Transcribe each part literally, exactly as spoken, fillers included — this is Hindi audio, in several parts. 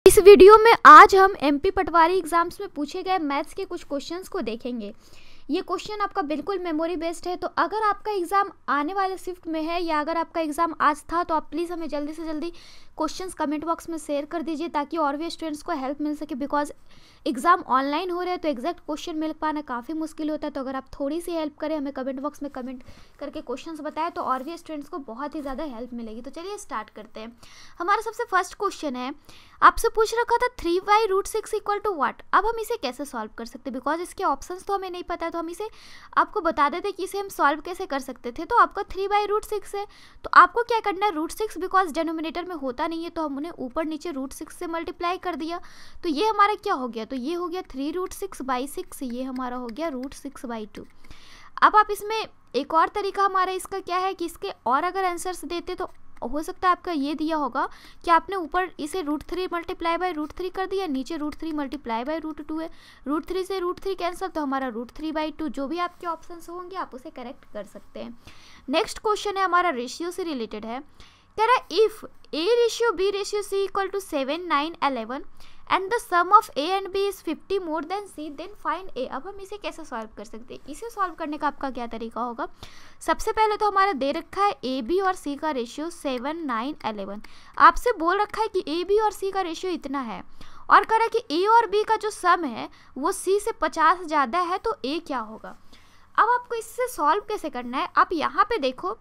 इस वीडियो में आज हम एमपी पटवारी एग्जाम्स में पूछे गए मैथ्स के कुछ क्वेश्चंस को देखेंगे। ये क्वेश्चन आपका बिल्कुल मेमोरी बेस्ड है, तो अगर आपका एग्ज़ाम आने वाले शिफ्ट में है या अगर आपका एग्ज़ाम आज था तो आप प्लीज़ हमें जल्दी से जल्दी क्वेश्चंस कमेंट बॉक्स में शेयर कर दीजिए ताकि और भी स्टूडेंट्स को हेल्प मिल सके। बिकॉज एग्ज़ाम ऑनलाइन हो रहे हैं तो एग्जैक्ट क्वेश्चन मिल पाना काफ़ी मुश्किल होता है, तो अगर आप थोड़ी सी हेल्प करें, हमें कमेंट बॉक्स में कमेंट करके क्वेश्चंस बताएं तो और भी स्टूडेंट्स को बहुत ही ज़्यादा हेल्प मिलेगी। तो चलिए स्टार्ट करते हैं। हमारा सबसे फर्स्ट क्वेश्चन है, आपसे पूछ रखा था three by root six equal to what. अब हम इसे कैसे सॉल्व कर सकते हैं, बिकॉज इसके ऑप्शंस तो हमें नहीं पता है, तो हम इसे आपको बता देते कि इसे हम सॉल्व कैसे कर सकते थे। तो आपका थ्री बाई रूट सिक्स है, तो आपको क्या करना है, रूट सिक्स बिकॉज डिनोमिनेटर में होता नहीं है तो हम उन्हें ऊपर नीचे रूट सिक्स से मल्टीप्लाई कर दिया। तो ये हमारा क्या हो गया, तो ये हो गया three root six by six, ये हमारा हो गया रूट सिक्स बाई टू। अब आप इसमें एक और तरीका हमारा इसका क्या है कि इसके और अगर आंसर्स देते तो हो सकता है आपका ये दिया होगा कि आपने ऊपर इसे root three multiply by root three कर दिया, नीचे root three multiply by root two है, रूट थ्री से रूट थ्री कैंसिल, तो हमारा रूट थ्री बाई टू। जो भी आपके ऑप्शंस होंगे आप उसे करेक्ट कर सकते हैं। नेक्स्ट क्वेश्चन है हमारा रेशियो से रिलेटेड है, कह रहा है if A ratio B ratio C equal to seven nine eleven and the sum of A and B is fifty more than C then find A. अब हम इसे कैसे सॉल्व कर सकते हैं, इसे सॉल्व करने का आपका क्या तरीका होगा। सबसे पहले तो हमारा दे रखा है ए बी और सी का रेशियो सेवन नाइन एलेवन। आपसे बोल रखा है कि ए बी और सी का रेशियो इतना है और कह रहा है कि ए और बी का जो सम है वो सी से पचास ज़्यादा है, तो ए क्या होगा। अब आपको इससे सॉल्व कैसे करना है, आप यहाँ पे देखो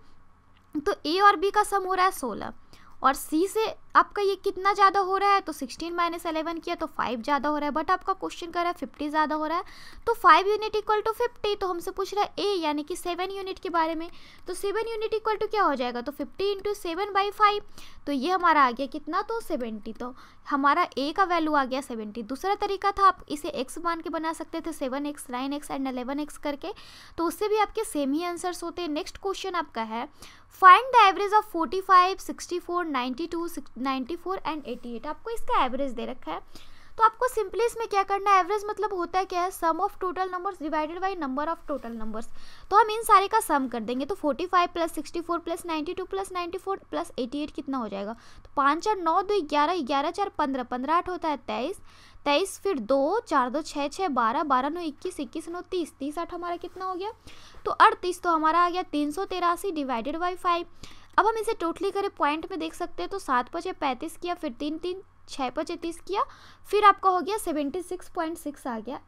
तो ए और बी का सम हो रहा है सोलह और सी से आपका ये कितना ज़्यादा हो रहा है, तो सिक्सटीन माइनस एलेवन किया तो फाइव ज़्यादा हो रहा है, बट आपका क्वेश्चन कर रहा है फिफ्टी ज़्यादा हो रहा है, तो five unit equal to fifty. तो हमसे पूछ रहा है ए यानी कि सेवन यूनिट के बारे में, तो सेवन यूनिट इक्वल टू क्या हो जाएगा, तो fifty into seven by five, तो ये हमारा आ गया कितना, तो सेवेंटी। तो हमारा ए का वैल्यू आ गया सेवेंटी। दूसरा तरीका था आप इसे एक्स मान के बना सकते थे, seven x nine x and eleven x करके, तो उससे भी आपके सेम ही आंसर्स होते हैं। नेक्स्ट क्वेश्चन आपका है find the average of forty five, sixty four, ninety two, ninety four and eighty eight. आपको इसका एवरेज दे रखा है, तो आपको सिंपली इसमें क्या करना है, एवरेज मतलब होता है क्या है, sum of total numbers divided by number of total numbers. तो हम इन सारे का सम कर देंगे, तो forty five plus sixty four plus ninety two plus ninety four plus eighty eight कितना हो जाएगा, तो पाँच चार नौ दो ग्यारह, ग्यारह चार पंद्रह, पंद्रह आठ होता है तेईस, तेईस फिर दो चार दो छः छः बारह, बारह नौ इक्कीस, इक्कीस नौ तीस, तीस आठ हमारा कितना हो गया, तो अड़तीस। तो हमारा आ गया तीन सौ तिरासी डिवाइडेड बाई फाइव। अब हम इसे टोटली करें पॉइंट में देख सकते हैं, तो सात पचे पैंतीस किया, फिर तीन तीन छः पचे तीस किया, फिर आपका हो गया सेवेंटी सिक्स पॉइंट सिक्स आ गया।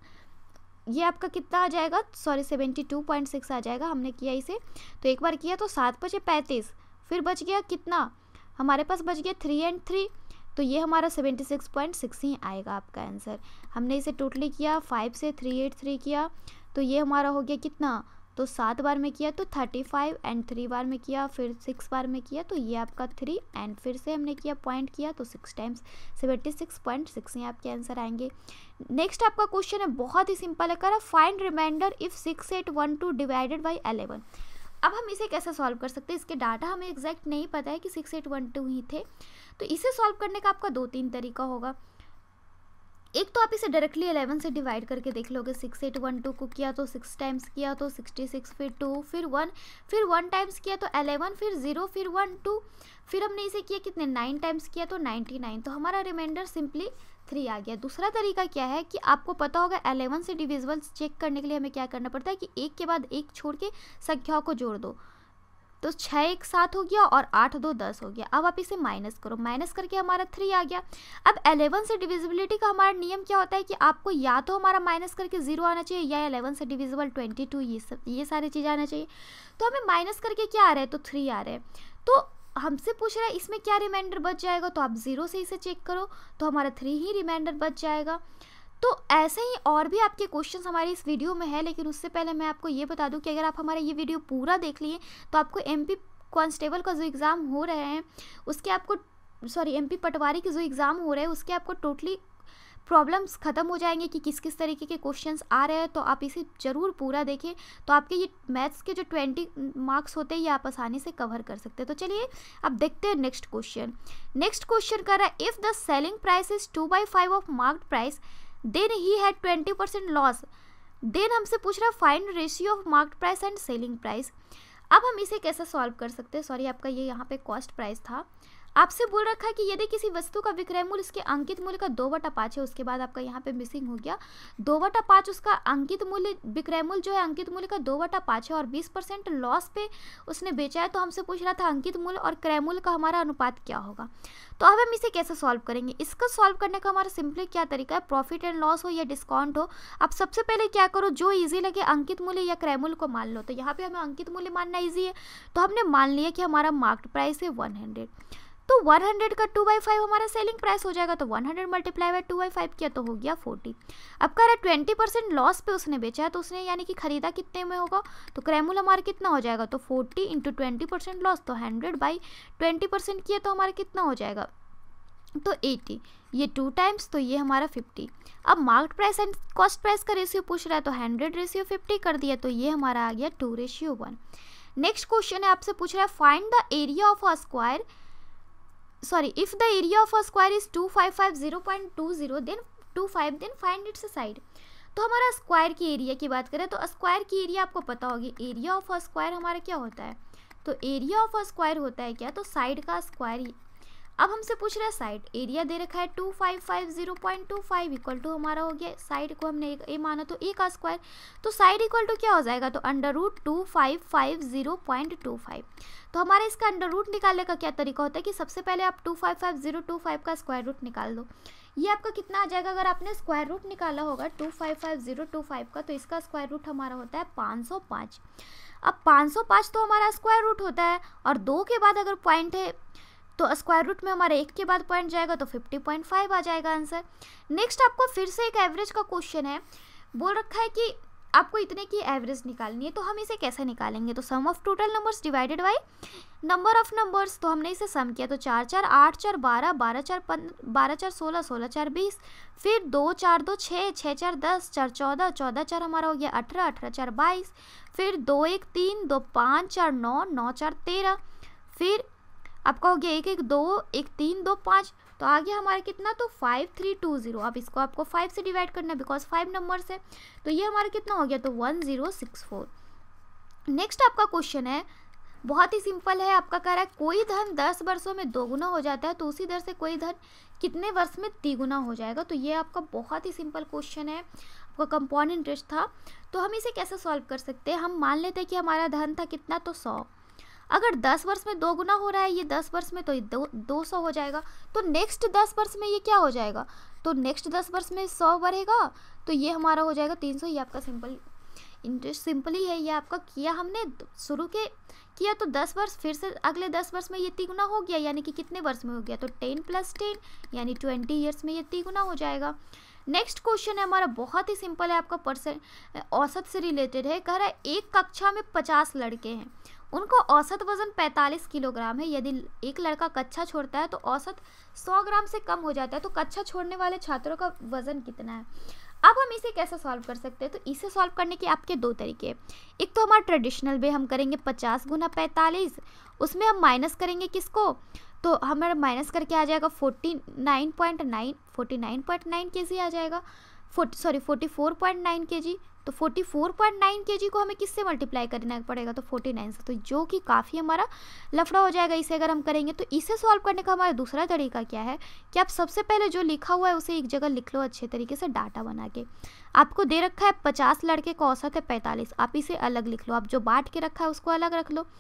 ये आपका कितना आ जाएगा, sorry seventy two point six आ जाएगा। हमने किया इसे तो एक बार किया तो सात पचे पैंतीस, फिर बच गया कितना, हमारे पास बच गया थ्री एंड थ्री, तो ये हमारा सेवेंटी सिक्स पॉइंट सिक्स ही आएगा आपका आंसर। हमने इसे टोटली किया, फाइव से थ्री एट थ्री किया, तो ये हमारा हो गया कितना, तो सात बार में किया तो थर्टी फाइव एंड थ्री बार में किया, फिर सिक्स बार में किया तो ये आपका थ्री एंड फिर से हमने किया पॉइंट किया तो six times seventy six point six ही आपके आंसर आएंगे। नेक्स्ट आपका क्वेश्चन है बहुत ही सिंपल है, करा find remainder if six eight one two divided by eleven. अब हम इसे कैसे सॉल्व कर सकते हैं, इसके डाटा हमें एग्जैक्ट नहीं पता है कि सिक्स एट वन टू ही थे, तो इसे सॉल्व करने का आपका दो तीन तरीका होगा। एक तो आप इसे डायरेक्टली इलेवन से डिवाइड करके देख लोगे, सिक्स एट वन टू को किया तो सिक्स टाइम्स किया तो सिक्सटी सिक्स, फिर टू, फिर वन, फिर वन टाइम्स किया तो एलेवन, फिर जीरो, फिर वन टू, फिर हमने इसे किया कितने नाइन टाइम्स किया तो नाइन्टी नाइन, तो हमारा रिमाइंडर सिंपली थ्री आ गया। दूसरा तरीका क्या है कि आपको पता होगा एलेवन से डिविजिबल्स चेक करने के लिए हमें क्या करना पड़ता है कि एक के बाद एक छोड़ के संख्याओं को जोड़ दो, तो छः एक सात हो गया और आठ दो दस हो गया। अब आप इसे माइनस करो, माइनस करके हमारा थ्री आ गया। अब एलेवन से डिविजिबिलिटी का हमारा नियम क्या होता है कि आपको या तो हमारा माइनस करके जीरो आना चाहिए या एलेवन से डिविजिबल ट्वेंटी टू, ये सब ये सारी चीज़ें आना चाहिए। तो हमें माइनस करके क्या आ रहा है, तो थ्री आ रहा है। तो हमसे पूछ रहा है इसमें क्या रिमाइंडर बच जाएगा, तो आप जीरो से इसे चेक करो तो हमारा थ्री ही रिमाइंडर बच जाएगा। तो ऐसे ही और भी आपके क्वेश्चंस हमारे इस वीडियो में है, लेकिन उससे पहले मैं आपको ये बता दूं कि अगर आप हमारा ये वीडियो पूरा देख लिए तो आपको एमपी कांस्टेबल का जो एग्ज़ाम हो रहे हैं उसके आपको सॉरी एमपी पटवारी के जो एग्ज़ाम हो रहे हैं उसके आपको टोटली प्रॉब्लम्स ख़त्म हो जाएंगे कि किस किस तरीके के क्वेश्चंस आ रहे हैं। तो आप इसे ज़रूर पूरा देखें, तो आपके ये मैथ्स के जो ट्वेंटी मार्क्स होते हैं ये आप आसानी से कवर कर सकते हैं। तो चलिए अब देखते हैं नेक्स्ट क्वेश्चन। नेक्स्ट क्वेश्चन कर रहा है if the selling price is two by five of marked price then he had twenty percent loss, then हमसे पूछ रहा है find ratio of marked price and selling price. अब हम इसे कैसे सॉल्व कर सकते हैं, सॉरी आपका ये यहाँ पे कॉस्ट प्राइस था। आपसे बोल रखा है कि यदि किसी वस्तु का विक्रय मूल्य इसके अंकित मूल्य का दो बटा पाँच है, उसके बाद आपका यहाँ पे मिसिंग हो गया, दो बटा पाँच उसका अंकित मूल्य, विक्रय मूल्य जो है अंकित मूल्य का दो बटा पाँच है और बीस परसेंट लॉस पे उसने बेचा है, तो हमसे पूछ रहा था अंकित मूल्य और क्रय मूल्य का हमारा अनुपात क्या होगा। तो अब हम इसे कैसे सॉल्व करेंगे? इसका सॉल्व करने का हमारा सिंपली क्या तरीका है, प्रॉफिट एंड लॉस हो या डिस्काउंट हो, आप सबसे पहले क्या करो, जो इजी लगे अंकित मूल्य या क्रय मूल्य को मान लो। तो यहाँ पे हमें अंकित मूल्य मानना इजी है, तो हमने मान लिया कि हमारा मार्केट प्राइस है वन हंड्रेड, तो वन हंड्रेड का टू बाई फाइव हमारा सेलिंग प्राइस हो जाएगा, तो one hundred multiply by two by five किया तो हो गया फोर्टी। अब कह रहा है ट्वेंटी परसेंट लॉस पे उसने बेचा है, तो उसने यानी कि खरीदा कितने में होगा, तो क्रय मूल्य हमारा कितना हो जाएगा, तो forty into twenty percent loss, तो हंड्रेड बाई ट्वेंटी परसेंट किया तो हमारा कितना हो जाएगा, तो एटी, ये टू टाइम्स, तो ये हमारा फिफ्टी। अब market price and cost price का रेशियो पूछ रहा है, तो हंड्रेड रेशियो फिफ्टी कर दिया, तो ये हमारा आ गया two ratio one. Next question है, आपसे पूछ रहा है find the area of a square, sorry if the area of a square is two five five zero point two zero then two five then find its side. तो हमारा स्क्वायर की एरिया की बात करें तो स्क्वायर की एरिया आपको पता होगी, एरिया ऑफ अ स्क्वायर हमारा क्या होता है, तो एरिया ऑफ अ स्क्वायर होता है क्या, तो साइड का स्क्वायर। अब हमसे पूछ रहा है साइड, एरिया दे रखा है two five five zero point two five equal to हमारा हो गया, साइड को हमने ए माना तो ए का स्क्वायर, तो साइड इक्वल टू क्या हो जाएगा, तो under root two five five zero point two five. तो हमारे इसका अंडर रूट निकालने का क्या तरीका होता है कि सबसे पहले आप two five five zero two five का स्क्वायर रूट निकाल दो। ये आपका कितना आ जाएगा, अगर आपने स्क्वायर रूट निकाला होगा two five five zero two five का, तो इसका स्क्वायर रूट हमारा होता है पाँच सौ पाँच। अब पाँच सौ पाँच तो हमारा स्क्वायर रूट होता है, और दो के बाद अगर पॉइंट है तो स्क्वायर रूट में हमारे एक के बाद पॉइंट जाएगा, तो फिफ्टी पॉइंट फाइव आ जाएगा आंसर। नेक्स्ट आपको फिर से एक एवरेज का क्वेश्चन है, बोल रखा है कि आपको इतने की एवरेज निकालनी है, तो हम इसे कैसे निकालेंगे, तो sum of total numbers divided by number of numbers, तो हमने इसे सम किया, तो चार चार आठ चार बारह, बारह चार पंद्रह, बारह चार सोलह, सोलह चार बीस, फिर दो चार दो छः, छः चार दस, चार चौदह, चौदह चार हमारा हो गया अठारह, अठारह चार बाईस, फिर दो एक तीन, दो पाँच, चार नौ, नौ चार तेरह, फिर आपका हो गया एक एक दो, एक तीन दो पाँच, तो आ गया हमारा कितना, तो फाइव थ्री टू जीरो। अब इसको आपको फाइव से डिवाइड करना है बिकॉज फाइव नंबर्स है, तो ये हमारा कितना हो गया, तो one zero six four. Next आपका क्वेश्चन है, बहुत ही सिंपल है, आपका कह रहा है कोई धन दस वर्षों में दोगुना हो जाता है, तो उसी दर से कोई धन कितने वर्ष में तिगुना हो जाएगा। तो ये आपका बहुत ही सिंपल क्वेश्चन है, आपका कंपाउंड इंटरेस्ट था। तो हम इसे कैसे सॉल्व कर सकते हैं, हम मान लेते हैं कि हमारा धन था कितना, तो सौ, अगर दस वर्ष में दो गुना हो रहा है ये दस वर्ष में, तो दो दो सौ हो जाएगा। तो नेक्स्ट दस वर्ष में ये क्या हो जाएगा, तो नेक्स्ट दस वर्ष में सौ बढ़ेगा, तो ये हमारा हो जाएगा तीन सौ। ये आपका सिंपल इंटरेस्ट सिंपल ही है, ये आपका किया हमने शुरू के किया तो दस वर्ष, फिर से अगले दस वर्ष में ये तिगुना हो गया, यानी कि कितने वर्ष में हो गया, तो टेन प्लस टेन यानी ट्वेंटी ईयर्स में ये तिगुना हो जाएगा। नेक्स्ट क्वेश्चन है हमारा बहुत ही सिंपल है, आपका परसेंट औसत से रिलेटेड है। कह रहा है एक कक्षा में पचास लड़के हैं, उनको औसत वजन पैंतालीस किलोग्राम है, यदि एक लड़का कक्षा छोड़ता है तो औसत सौ ग्राम से कम हो जाता है, तो कक्षा छोड़ने वाले छात्रों का वजन कितना है। अब हम इसे कैसे सॉल्व कर सकते हैं, तो इसे सॉल्व करने के आपके दो तरीके हैं। एक तो हमारा ट्रेडिशनल वे, हम करेंगे पचास गुना पैंतालीस, उसमें हम माइनस करेंगे किसको, तो हमारा माइनस करके आ जाएगा forty nine point nine forty nine point nine K G आ जाएगा, forty sorry forty four point nine K G. तो forty four point nine K जी को हमें किससे मल्टीप्लाई करना पड़ेगा, तो फोर्टी नाइन से, तो जो कि काफ़ी हमारा लफड़ा हो जाएगा इसे अगर हम करेंगे। तो इसे सॉल्व करने का हमारा दूसरा तरीका क्या है कि आप सबसे पहले जो लिखा हुआ है उसे एक जगह लिख लो अच्छे तरीके से डाटा बना के। आपको दे रखा है पचास लड़के का औसत है पैंतालीस, आप इसे अलग लिख लो, आप जो बांट के रखा है उसको अलग रख लो।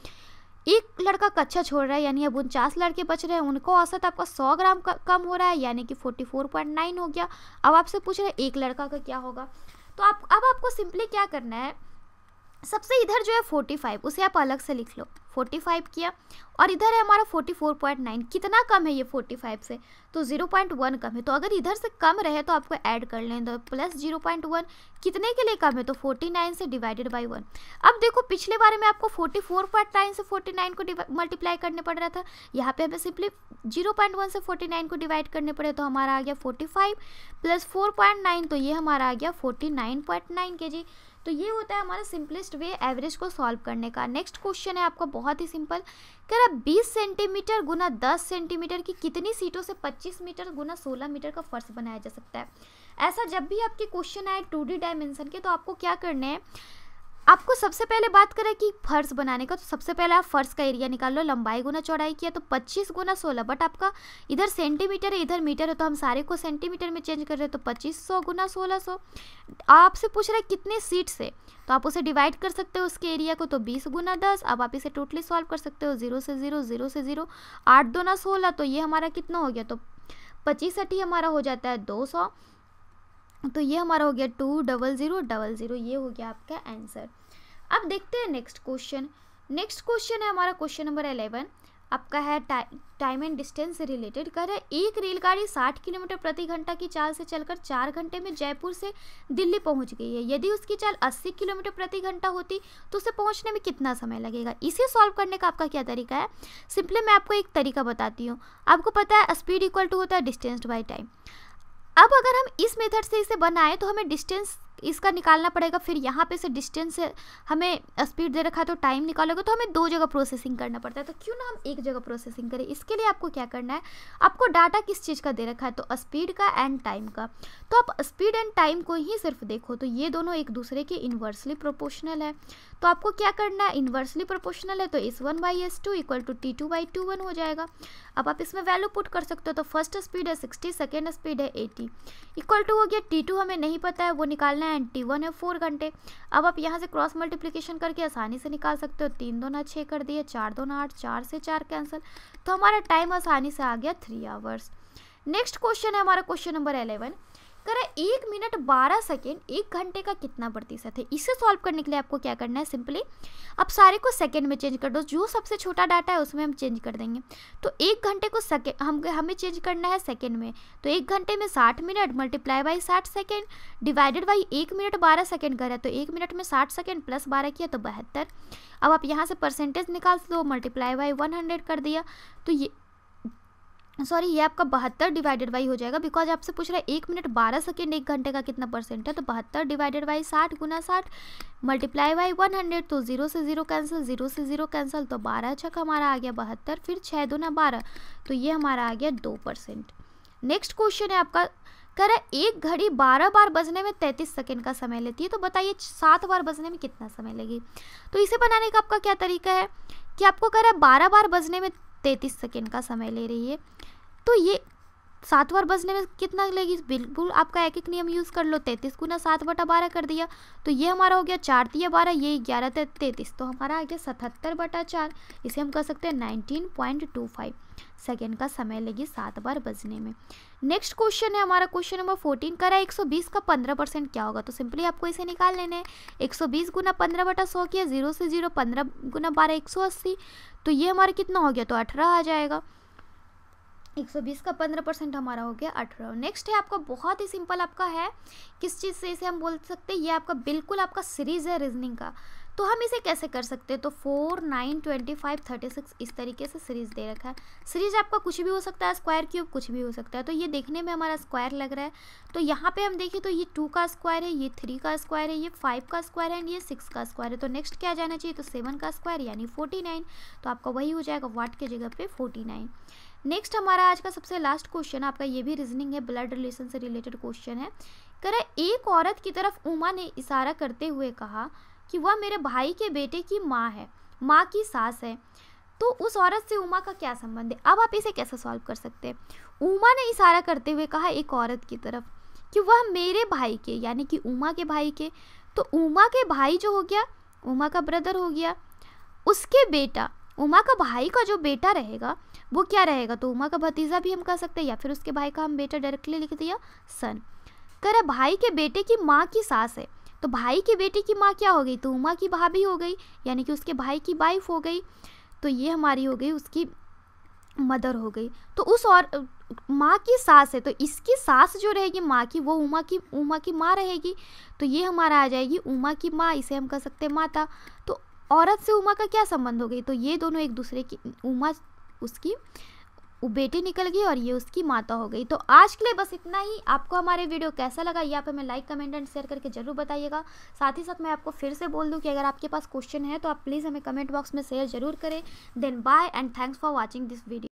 एक लड़का कक्षा छोड़ रहा है यानी अब उनचास लड़के बच रहे हैं, उनको औसत आपका सौ ग्राम कम हो रहा है यानी कि फोर्टी फोर पॉइंट नाइन हो गया। अब आपसे पूछ रहे हैं एक लड़का का क्या होगा, तो आप अब आपको सिंपली क्या करना है, सबसे इधर जो है फोर्टी फाइव उसे आप अलग से लिख लो, फोर्टी फाइव किया, और इधर है हमारा फोर्टी फोर पॉइंट नाइन, कितना कम है ये फोर्टी फाइव से, तो ज़ीरो पॉइंट वन कम है, तो अगर इधर से कम रहे तो आपको ऐड कर लें, तो प्लस ज़ीरो पॉइंट वन कितने के लिए कम है, तो फोर्टी नाइन से डिवाइडेड बाय वन। अब देखो पिछले बारे में आपको फोर्टी फोर पॉइंट नाइन से फोर्टी नाइन को मल्टीप्लाई करने पड़ रहा था, यहाँ पे हमें सिंपली ज़ीरो पॉइंट वन से फोर्टी नाइन को डिवाइड करने पड़े, तो हमारा आ गया forty five plus four point nine, तो ये हमारा आ गया forty nine point nine K G. तो ये होता है हमारा सिंपलेस्ट वे एवरेज को सॉल्व करने का। नेक्स्ट क्वेश्चन है आपका बहुत ही सिंपल, कह रहा है बीस सेंटीमीटर गुना दस सेंटीमीटर की कितनी सीटों से पच्चीस मीटर गुना सोलह मीटर का फर्श बनाया जा सकता है। ऐसा जब भी आपके क्वेश्चन आए टू डी डायमेंशन के, तो आपको क्या करना है, आपको सबसे पहले बात करें कि फर्श बनाने का, तो सबसे पहले आप फर्श का एरिया निकाल लो, लंबाई गुना चौड़ाई किया तो पच्चीस गुना सोलह, बट आपका इधर सेंटीमीटर है इधर मीटर है तो हम सारे को सेंटीमीटर में चेंज कर रहे हैं, तो पच्चीस सौ गुना सोलह सौ। आपसे पूछ रहे कितने सीट्स है, तो आप उसे डिवाइड कर सकते हो उसके एरिया को, तो बीस गुना दस। अब आप इसे टोटली सॉल्व कर सकते हो, जीरो से जीरो जीरो से जीरो, आठ दो ना सोलह, तो ये हमारा कितना हो गया, तो पच्चीस अठी हमारा हो जाता है दो सौ, तो ये हमारा हो गया two double zero double zero, ये हो गया आपका आंसर। अब देखते हैं नेक्स्ट क्वेश्चन। नेक्स्ट क्वेश्चन है हमारा क्वेश्चन नंबर इलेवन, आपका है टाइम एंड डिस्टेंस से रिलेटेड। कर है एक रेलगाड़ी साठ किलोमीटर प्रति घंटा की चाल से चलकर चार घंटे में जयपुर से दिल्ली पहुंच गई है। यदि उसकी चाल अस्सी किलोमीटर प्रति घंटा होती तो उसे पहुंचने में कितना समय लगेगा। इसे सॉल्व करने का आपका क्या तरीका है, सिंपली मैं आपको एक तरीका बताती हूँ। आपको पता है स्पीड इक्वल टू होता है डिस्टेंस बाई टाइम। अब अगर हम इस मेथड से इसे बनाए तो हमें डिस्टेंस इसका निकालना पड़ेगा, फिर यहाँ पे से डिस्टेंस से हमें स्पीड दे रखा है तो टाइम निकालोगे, तो हमें दो जगह प्रोसेसिंग करना पड़ता है, तो क्यों ना हम एक जगह प्रोसेसिंग करें। इसके लिए आपको क्या करना है, आपको डाटा किस चीज़ का दे रखा है, तो स्पीड का एंड टाइम का। तो आप स्पीड एंड टाइम को ही सिर्फ देखो, तो ये दोनों एक दूसरे के इन्वर्सली प्रोपोर्शनल है। तो आपको क्या करना है, इन्वर्सली प्रोपोर्शनल है तो S one by S two equal to T two by two one हो जाएगा। अब आप इसमें वैल्यू पुट कर सकते हो, तो फर्स्ट स्पीड है सिक्सटी, सेकेंड स्पीड है एटी, इक्वल टू हो गया टी टू हमें नहीं पता है वो निकालना है, एंड टी वन है फोर घंटे। अब आप यहाँ से क्रॉस मल्टीप्लिकेशन करके आसानी से निकाल सकते हो, तीन दो ना छः कर दिए, चार दो ना आठ, चार से चार कैंसिल, तो हमारा टाइम आसानी से आ गया थ्री आवर्स। नेक्स्ट क्वेश्चन है हमारा क्वेश्चन नंबर इलेवन, कह रहा है एक मिनट बारह सेकेंड एक घंटे का कितना प्रतिशत है। इसे सॉल्व करने के लिए आपको क्या करना है, सिंपली आप सारे को सेकंड में चेंज कर दो, जो सबसे छोटा डाटा है उसमें हम चेंज कर देंगे। तो एक घंटे को सेकेंड हम हमें चेंज करना है सेकंड में, तो एक घंटे में साठ मिनट मल्टीप्लाई बाई साठ सेकेंड डिवाइडेड बाई एक मिनट बारह सेकेंड कर रहा है, तो एक मिनट में साठ सेकेंड प्लस बारह किया तो बहत्तर। अब आप यहाँ से परसेंटेज निकाल दो, मल्टीप्लाई बाई वन हंड्रेड कर दिया, तो ये सॉरी ये आपका बहत्तर डिवाइडेड बाई हो जाएगा, बिकॉज आपसे पूछ रहा है एक मिनट बारह सेकेंड एक घंटे का कितना परसेंट है, तो बहत्तर डिवाइडेड बाई साठ गुना साठ मल्टीप्लाई बाई वन हंड्रेड, तो जीरो से जीरो कैंसिल, जीरो से जीरो कैंसिल, तो बारह छक हमारा आ गया बहत्तर, फिर छः दूना बारह, तो ये हमारा आ गया दो परसेंट। नेक्स्ट क्वेश्चन है आपका, कह रहा है एक घड़ी बारह बार बजने में तैंतीस सेकेंड का समय लेती है, तो बताइए सात बार बजने में कितना समय लगेगी। तो इसे बनाने का आपका क्या तरीका है कि आपको कह रहा है बारह बार बजने में तैंतीस सेकेंड का समय ले रही है, तो ये सात बार बजने में कितना लगेगी, बिल्कुल आपका एक एक नियम यूज़ कर लो, तैंतीस गुना सात बटा बारह कर दिया, तो ये हमारा हो गया चार तिया बारह, ये ग्यारह तैंतीस, तो हमारा आ गया सतहत्तर बटा चार। इसे हम कर सकते हैं nineteen point two five second का समय लेगी सात बार बजने में। नेक्स्ट क्वेश्चन है हमारा क्वेश्चन नंबर फोर्टीन, करा है एक सौ बीस का पंद्रह परसेंट क्या होगा। तो सिंपली आपको इसे निकाल लेना है, एक सौ बीस गुना पंद्रह बटा सौ किया, जीरो से जीरो, पंद्रह गुना बारह एक सौ अस्सी, तो ये हमारा कितना हो गया, तो अठारह आ जाएगा। एक सौ बीस का पंद्रह परसेंट हमारा हो गया अठारह। नेक्स्ट है आपका बहुत ही सिंपल, आपका है किस चीज़ से इसे हम बोल सकते हैं, ये आपका बिल्कुल आपका सीरीज़ है रीजनिंग का। तो हम इसे कैसे कर सकते हैं, तो four nine twenty five thirty six इस तरीके से सीरीज़ दे रखा है। सीरीज आपका कुछ भी हो सकता है, स्क्वायर क्यूब कुछ भी हो सकता है, तो ये देखने में हमारा स्क्वायर लग रहा है। तो यहाँ पे हम देखें तो ये टू का स्क्वायर है, ये थ्री का स्क्वायर है, ये फाइव का स्क्वायर है एंड ये सिक्स का स्क्वायर है। तो नेक्स्ट क्या जाना चाहिए, तो सेवन का स्क्वायर यानी फोर्टी नाइन, तो आपका वही हो जाएगा वाट के जगह पे फोर्टी नाइन। नेक्स्ट हमारा आज का सबसे लास्ट क्वेश्चन आपका, ये भी रीजनिंग है, ब्लड रिलेशन से रिलेटेड क्वेश्चन है। कह रहा है एक औरत की तरफ उमा ने इशारा करते हुए कहा कि वह मेरे भाई के बेटे की माँ है, माँ की सास है, तो उस औरत से उमा का क्या संबंध है। अब आप इसे कैसे सॉल्व कर सकते हैं, उमा ने इशारा करते हुए कहा एक औरत की तरफ कि वह मेरे भाई के यानी कि उमा के भाई के, तो उमा के भाई जो हो गया उमा का ब्रदर हो गया, उसके बेटा उमा का भाई का जो बेटा रहेगा वो क्या रहेगा, तो उमा का भतीजा भी हम कह सकते हैं, या फिर उसके भाई का हम बेटा डायरेक्टली लिख दिया सन। कह रहा भाई के बेटे की माँ की सास है, तो भाई के बेटे की माँ क्या हो गई, तो उमा की भाभी हो गई यानी कि उसके भाई की वाइफ हो गई, तो ये हमारी हो गई उसकी मदर हो गई। तो उस और माँ की सास है, तो इसकी सास जो रहेगी माँ की वो उमा की उमा की माँ रहेगी, तो ये हमारा आ जाएगी उमा की माँ, इसे हम कह सकते हैं माता। तो औरत से उमा का क्या संबंध हो गई, तो ये दोनों एक दूसरे की, उमा उसकी वो बेटी निकल गई और ये उसकी माता हो गई। तो आज के लिए बस इतना ही। आपको हमारे वीडियो कैसा लगा ये आप हमें लाइक कमेंट एंड शेयर करके जरूर बताइएगा। साथ ही साथ मैं आपको फिर से बोल दूं कि अगर आपके पास क्वेश्चन है तो आप प्लीज़ हमें कमेंट बॉक्स में शेयर जरूर करें। Then bye and thanks for watching this video.